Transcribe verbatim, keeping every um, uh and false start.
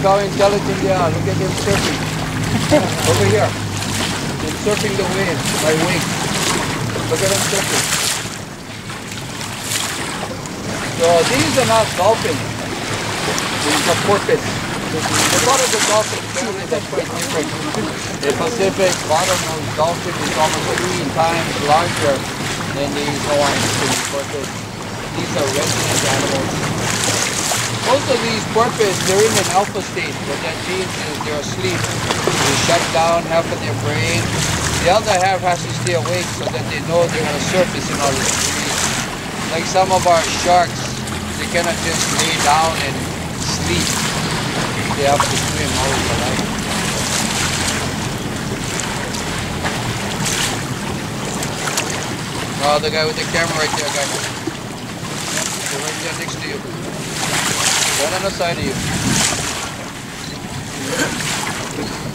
Look how intelligent they are. Look at them surfing. Over here. They're surfing the wave by wings. Look at them surfing. So these are not dolphins. These are porpoise. The part of the dolphin family that's quite different. The Pacific bottlenose dolphin is almost three times larger than these Hawaiian porpoise. These are resident animals. Most of these porpoise, they're in an alpha state. What that means is they're asleep. They shut down half of their brain. The other half has to stay awake so that they know they're going to surface in order to breathe. Like some of our sharks, they cannot just lay down and sleep. They have to swim all the life. Oh, the guy with the camera right there, guys. They're right there next to you. Right on the side of you.